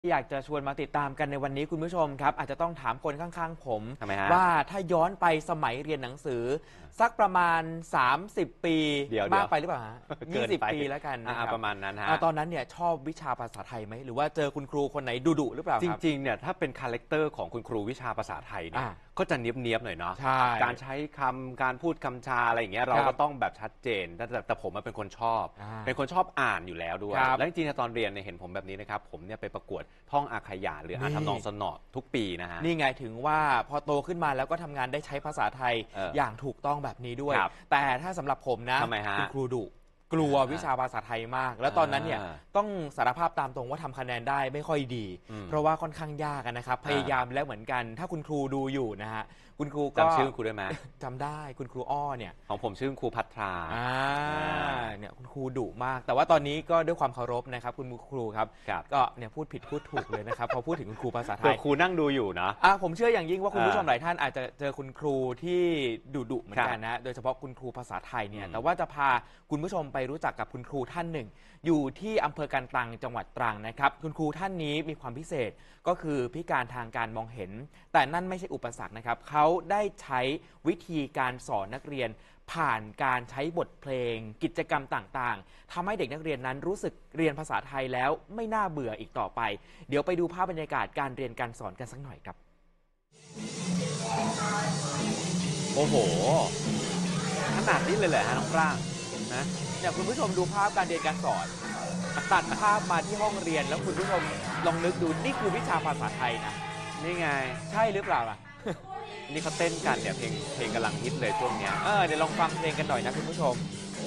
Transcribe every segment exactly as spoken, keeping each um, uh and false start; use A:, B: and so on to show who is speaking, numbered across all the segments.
A: อยากจะชวนมาติดตามกันในวันนี้คุณผู้ชมครับอาจจะต้องถามคนข้างๆผมว่าถ้าย้อนไปสมัยเรียนหนังสือสักประมาณสามสิบปีมากไปหรือเปล่าฮะยี่สิบปีแล้วกันนะครับ
B: ประมาณนั้นฮะ
A: ตอนนั้นเนี่ยชอบวิชาภาษาไทยไหมหรือว่าเจอคุณครูคนไหนดุดุหรือเปล่า
B: จริงๆเนี่ยถ้าเป็นคาแรคเตอร์ของคุณครูวิชาภาษาไทยเนี่ยก็จะเนียบๆหน่อยเนาะการใช้คำการพูดคำชาอะไรอย่างเงี้ยเราก็ต้องแบบชัดเจนแต่แต่ผมเป็นคนชอบเป็นคนชอบอ่านอยู่แล้วด้วยแล้วจริงๆตอนเรียนเนี่ยเห็นผมแบบนี้นะครับผมเนี่ยไปประกวดท่องอาขยานหรืออ่านทำนองสนอทุกปีนะฮะ
A: นี่ไงถึงว่าพอโตขึ้นมาแล้วก็ทำงานได้ใช้ภาษาไทยอย่างถูกต้องแบบนี้ด้วยแต่ถ้าสำหรับผมนะคุณครูดุกลัววิชาภาษาไทยมากแล้วตอนนั้นเนี่ยต้องสารภาพตามตรงว่าทำคะแนนได้ไม่ค่อยดีเพราะว่าค่อนข้างยากนะครับพยายามแล้วเหมือนกันถ้าคุณครูดูอยู่นะฮะคุณครูก็
B: จำชื่อครูได้ไหม
A: จำได้คุณครูอ้อเนี่ย
B: ของผมชื่อครูพัทรา
A: เนี่ยคุณครูดุมากแต่ว่าตอนนี้ก็ด้วยความเคารพนะครับคุณครูครับก็เนี่ยพูดผิดพูดถูกเลยนะครับพอพูดถึงคุณครูภาษาไทย
B: ครูนั่งดูอยู่นะ
A: ผมเชื่ออย่างยิ่งว่าคุณผู้ชมหลายท่านอาจจะเจอคุณครูที่ดุดุเหมือนกันนะโดยเฉพาะคุณครูภาษาไทยเนี่ยแต่ว่าจะพาคุณผู้ชมไปรู้จักกับคุณครูท่านหนึ่งอยู่ที่อำเภอกันตังจังหวัดตรังนะครับคุณครูท่านนี้มีความพิเศษก็คือพิการทางการมองเห็นแต่นั่นไม่ใช่อุปสรรคนะครับเขาได้ใช้วิธีการสอนนักเรียนผ่านการใช้บทเพลงกิจกรรมต่างๆทำให้เด็กนักเรียนนั้นรู้สึกเรียนภาษาไทยแล้วไม่น่าเบื่ออีกต่อไปเดี๋ยวไปดูภาพบรรยากาศการเรียนการสอนกันสักหน่อยครับ
B: โอ้โหขนาดนี้เลยเหรอฮะน้องปราง
A: นะเนี่ยคุณผู้ชมดูภาพการเรียนการสอนตัดภาพมาที่ห้องเรียนแล้วคุณผู้ชมลองนึกดูนี่คือวิชาภาษาไทยนะ
B: นี่ไง
A: ใช่หรือเปล่าล่ะ
B: นี่เขาเต้นกันเนี่ยเพลงเพลงกำลังฮิตเลยช่วงนี้
A: เออเดี๋ยวลองฟังเพลงกันหน่อยนะคุณผู้ชม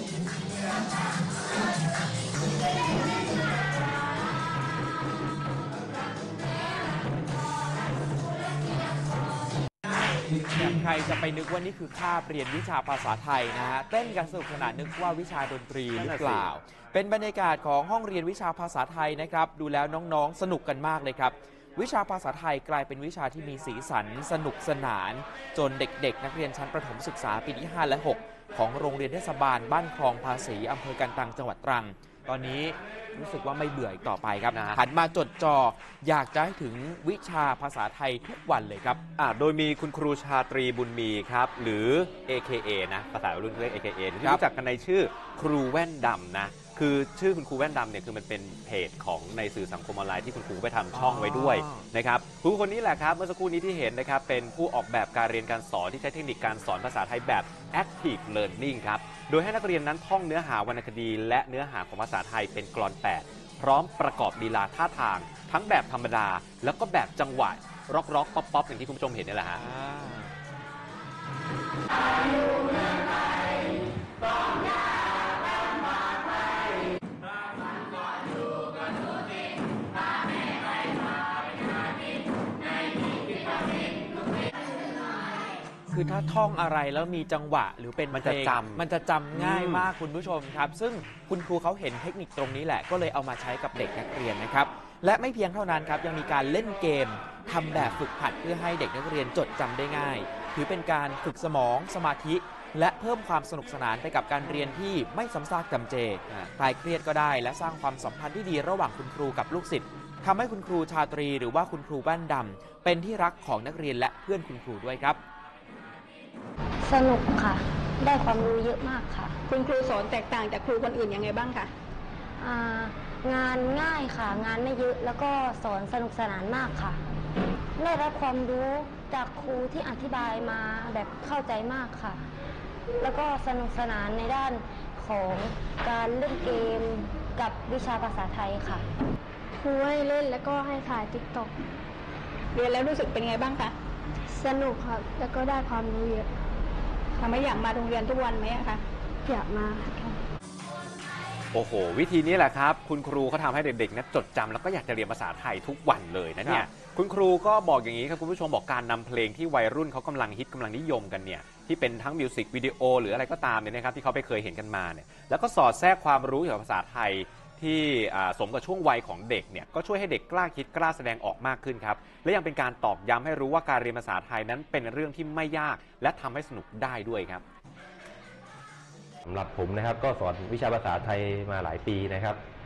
A: ใครจะไปนึกว่านี่คือคาบเรียนวิชาภาษาไทยนะฮะเต้นกันสนุกสนานนึกว่าวิชาดนตรีหรือเปล่าเป็นบรรยากาศของห้องเรียนวิชาภาษาไทยนะครับดูแล้วน้องๆสนุกกันมากเลยครับวิชาภาษาไทยกลายเป็นวิชาที่มีสีสันสนุกสนานจนเด็กๆนักเรียนชั้นประถมศึกษาปีที่ห้าและหกของโรงเรียนเทศบาลบ้านคลองภาษีอำเภอกันตังจังหวัดตรังตอนนี้รู้สึกว่าไม่เบื่ออีกต่อไปครับหันมาจดจ่ออยากจะให้ถึงวิชาภาษาไทยทุกวันเลยครับ
B: โดยมีคุณครูชาตรีบุญมีครับหรือ เอ เค เอ นะภาษารุ่นเรียก เอ เค เอ ที่รู้จักกันในชื่อครูแว่นดำนะคือชื่อคุณครูแว่นดำเนี่ยคือมันเป็นเพจของในสื่อสังคมออนไลน์ที่คุณครูไปทำช่องไว้ด้วยนะครับครูคนนี้แหละครับเมื่อสักครู่นี้ที่เห็นนะครับเป็นผู้ออกแบบการเรียนการสอนที่ใช้เทคนิคการสอนภาษาไทยแบบ Active Learning ครับโดยให้นักเรียนนั้นท่องเนื้อหาวรรณคดีและเนื้อหาของภาษาไทยเป็นกลอนแปดพร้อมประกอบลีลาท่าทางทั้งแบบธรรมดาแล้วก็แบบจังหวะร็อกร็อกป๊อปป๊อปอย่างที่คุณผู้ชมเห็นนี่แหละฮะ
A: คือถ้าท่องอะไรแล้วมีจังหวะหรือเป็น
B: มันจะจำ
A: มันจะจำง่ายมากคุณผู้ชมครับซึ่งคุณครูเขาเห็นเทคนิคตรงนี้แหละก็เลยเอามาใช้กับเด็กนักเรียนนะครับและไม่เพียงเท่านั้นครับยังมีการเล่นเกมทำแบบฝึกหัดเพื่อให้เด็กนักเรียนจดจำได้ง่ายถือเป็นการฝึกสมองสมาธิและเพิ่มความสนุกสนานไปกับการเรียนที่ไม่ซ้ำซากจำเจคลายเครียดก็ได้และสร้างความสัมพันธ์ที่ดีระหว่างคุณครูกับลูกศิษย์ทำให้คุณครูชาตรีหรือว่าคุณครูแว่นดำเป็นที่รักของนักเรียนและเพื่อนคุณครูด้วยครับ
C: สนุกค่ะได้ความรู้เยอะมากค่ะ
D: คุณครูสอนแตกต่างจากครูคนอื่นยังไงบ้างคะ
C: งานง่ายค่ะงานไม่เยอะแล้วก็สอนสนุกสนานมากค่ะได้รับความรู้จากครูที่อธิบายมาแบบเข้าใจมากค่ะแล้วก็สนุกสนานในด้านของการเล่นเกมกับวิชาภาษาไทยค่ะ
D: ครูให้เล่นแล้วก็ให้ถ่ายติ๊กต็อกเรียนแล้วรู้สึกเป็นไงบ้างคะ
C: สนุกครับแล้วก็ได้ความรู้เยอะ
D: ทำให้อยากมาโรงเรียนทุกวันไหมคะ
C: อยากมาค่ะ
B: โอ้โหวิธีนี้แหละครับคุณครูเขาทำให้เด็กๆนั้นจดจำแล้วก็อยากจะเรียนภาษาไทยทุกวันเลยนะเนี่ยคุณครูก็บอกอย่างนี้ครับคุณผู้ชมบอกการนำเพลงที่วัยรุ่นเขากำลังฮิตกำลังนิยมกันเนี่ยที่เป็นทั้งมิวสิกวิดีโอหรืออะไรก็ตามเนี่ยนะครับที่เขาไปเคยเห็นกันมาเนี่ยแล้วก็สอดแทรกความรู้เกี่ยวกับภาษาไทยที่สมกับช่วงวัยของเด็กเนี่ยก็ช่วยให้เด็กกล้าคิดกล้าแสดงออกมากขึ้นครับและยังเป็นการตอกย้ำให้รู้ว่าการเรียนภาษาไทยนั้นเป็นเรื่องที่ไม่ยากและทำให้สนุกได้ด้วยครับ
E: สำหรับผมนะครับก็สอนวิชาภาษาไทยมาหลายปีนะครับ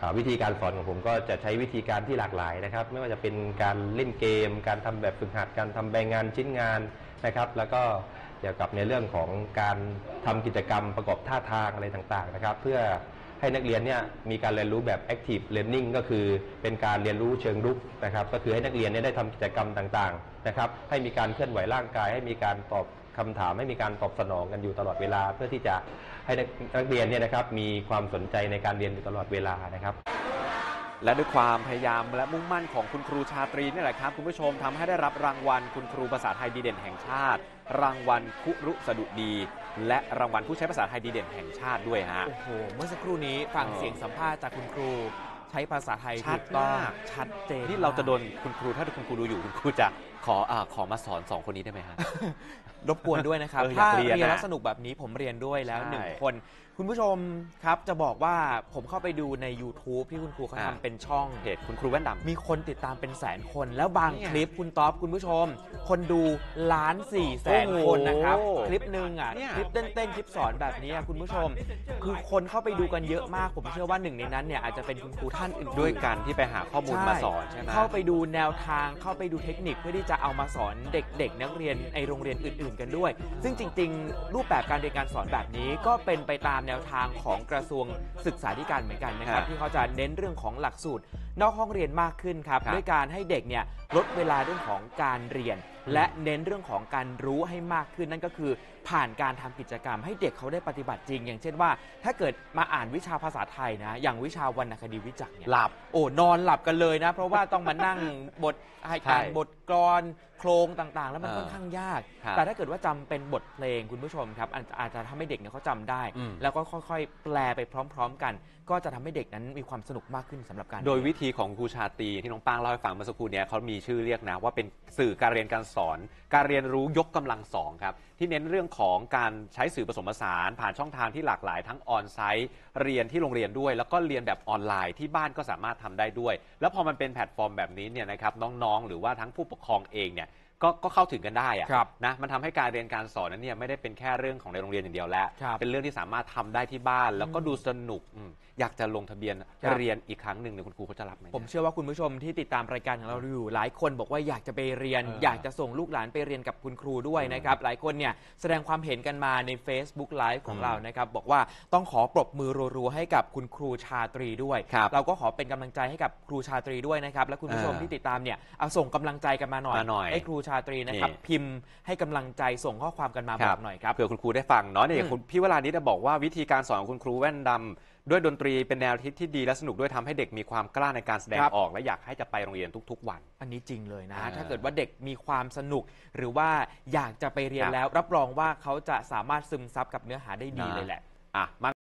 E: อ่าวิธีการสอนของผมก็จะใช้วิธีการที่หลากหลายนะครับไม่ว่าจะเป็นการเล่นเกม การทำแบบฝึกหัดการทำใบงานชิ้นงานนะครับแล้วก็เกี่ยวกับในเรื่องของการทำกิจกรรมประกอบท่าทางอะไรต่างๆนะครับเพื่อให้นักเรียนเนี่ยมีการเรียนรู้แบบ active learning ก็คือเป็นการเรียนรู้เชิงรุกนะครับก็คือให้นักเรียนเนี่ยได้ทำกิจกรรมต่างๆนะครับให้มีการเคลื่อนไหวร่างกายให้มีการตอบคำถามให้มีการตอบสนองกันอยู่ตลอดเวลาเพื่อที่จะให้นักเรียนเนี่ยนะครับมีความสนใจในการเรียนอยู่ตลอดเวลานะครับ
B: และด้วยความพยายามและมุ่งมั่นของคุณครูชาตรีนี่แหละครับคุณผู้ชมทำให้ได้รับรางวัลคุณครูภาษาไทยดีเด่นแห่งชาติรางวัลคุรุสดุดีและรางวัลผู้ใช้ภาษาไทยดีเด่นแห่งชาติด้วยฮะ
A: โอ้โหเมื่อสักครู่นี้ฟังเสียงสัมภาษณ์จากคุณครูใช้ภาษาไทย
B: ชั
A: ถู
B: ด
A: กต้อง
B: มาก
A: ชัดเจน
B: นี่เราจะโดนคุณครูถ้าคุณครูดูอยู่คุณครูจะขออ่าขอมาสอนสองคนนี้ได้ไหมฮะ
A: รบกวนด้วยนะครับ
B: เอออยา
A: ถ้าก
B: เรียน
A: เรียน
B: นะ
A: แล้วสนุกแบบนี้ผมเรียนด้วยแล้ว
B: ใช่
A: หนึ่งคน คุณผู้ชมครับจะบอกว่าผมเข้าไปดูใน YouTube ที่คุณครูเขา
B: อ่า
A: ทำเป็นช่อง
B: เพจคุณครูแว่นดำ
A: มีคนติดตามเป็นแสนคน แล้วบาง
B: เนี่ย
A: คลิปคุณต๊อปคุณผู้ชม คนดูล้านสี่แสน
B: โอ้โห
A: คนนะครับ คลิปหนึ่งอ่ะ
B: เนี่ย
A: คลิปเต้นๆคลิปสอนแบบนี้อะคุณผู้ชม คือคนเข้าไปดูกันเยอะมาก ผมเชื่อว่าหนึ่งในนั้นเนี่ยอาจจะเป็นคุณครูท่านอื่นๆ
B: ด้วยการที่ไปหาข้อมูลมาสอนใช่ไหม
A: เข้าไปดูแนวทางเข้าไปดูเทคนิคเพื่อที่จะเอามาสอนเด็กๆ นักเรียนในโรงเรียนอื่น ๆ กันด้วย ซึ่งจริงๆ รูปแบบการเรียนการสอนแบบนี้ก็เป็นไปตามแนวทางของกระทรวงศึกษาธิการเหมือนกันนะครับ
B: ฮะ
A: ที่เขาจะเน้นเรื่องของหลักสูตรนอกห้องเรียนมากขึ้นครับ
B: ครับ
A: ด้วยการให้เด็กเนี่ยลดเวลาเรื่องของการเรียน และเน้นเรื่องของการรู้ให้มากขึ้นนั่นก็คือผ่านการทำกิจกรรมให้เด็กเขาได้ปฏิบัติจริง อย่างเช่นว่า ถ้าเกิดมาอ่านวิชาภาษาไทยนะอย่างวิชาวรรณคดีวิจักรเนี่ย
B: หลับ
A: โอ้นอนหลับกันเลยนะ เพราะว่าต้องมานั่ง บทให้การ
B: ใช่
A: บทกลอนโครงต่างๆ แล้วมัน
B: เออ
A: ค่อนข้างยาก
B: ครับ
A: แต่ถ้าเกิดว่าจำเป็นบทเพลงคุณผู้ชมครับอาจอาจจะทำให้เด็กเนี่ยเขาจำได้
B: อืม
A: แล้วก็ค่อยๆ แปลไปพร้อม ๆ กัน ก็จะทำให้เด็กนั้นมีความสนุกมากขึ้นสำหรับการ
B: โดยวิธีของครูชาตรีที่น้องป้างเล่าให้ฟังเมื่อสักครู่เนี้ยเขามีชื่อเรียกนะว่าเป็นสื่อการเรียนการสอน การเรียนรู้ยกกำลังสองครับที่เน้นเรื่องของการใช้สื่อผสมผสานผ่านช่องทางที่หลากหลายทั้งออนไซต์เรียนที่โรงเรียนด้วย แล้วก็เรียนแบบออนไลน์ที่บ้านก็สามารถทำได้ด้วย แล้วพอมันเป็นแพลตฟอร์มแบบนี้เนี่ยนะครับน้องๆหรือว่าทั้งผู้ปกครองเองเนี่ยก็ก็เข้าถึงกันได้อะ
A: ครับ
B: นะมันทำให้การเรียนการสอนนั้นเนี่ยไม่ได้เป็นแค่เรื่องของในโรงเรียนอย่างเดียวแล้ว
A: ครับ
B: เป็นเรื่องที่สามารถทำได้ที่บ้าน แล้วก็ดูสนุกอืมอยากจะลงทะเบียน
A: ครับ
B: เรียนอีกครั้งหนึ่งเนี่ยคุณครูเขาจะรับไหม
A: ผมเชื่อว่าคุณผู้ชมที่ติดตามรายการของเราอยู่หลายคนบอกว่าอยากจะไปเรียน
B: เออ
A: อยากจะส่งลูกหลานไปเรียนกับคุณครูด้วย
B: อืม
A: นะครับหลายคนเนี่ยแสดงความเห็นกันมาใน Facebook Live ของ
B: อืม
A: เรานะครับบอกว่าต้องขอปรบมือรัวๆให้กับคุณครูชาตรีด้วย
B: ครับ
A: เราก็ขอเป็นกำลังใจให้กับครูชาตรีด้วยนะครับและคุณผู้ชม
B: เออ
A: ที่ติดตามเนี่ยเอาส่งกำลังใจกันมาหน่อย
B: มาหน่อย
A: ให้ครูชาตรีนะครับ
B: นี่
A: พิมพ์ให้กำลังใจส่งข้อความกันมาบอกหน่อยครับ
B: เผื่อคุณครูได้ฟังเนาะเนี่ย
A: อืม
B: คุณพี่วรานิชบอกว่าวิธีการสอนของคุณครูแว่นดำด้วยดนตรีเป็นแนวคิดที่ดีและสนุกด้วยทำให้เด็กมีความกล้าในการแสดง
A: ครับ
B: ออก และอยากให้จะไปโรงเรียนทุกๆวัน
A: อันนี้จริงเลยนะ
B: อ่า
A: ถ้าเกิดว่าเด็กมีความสนุก หรือว่าอยากจะไปเรียน
B: ครับ
A: แล้ว รับรองว่าเขาจะสามารถซึมซับกับเนื้อหาได้ดี
B: นะ
A: เลยแหละ
B: อ่ะมา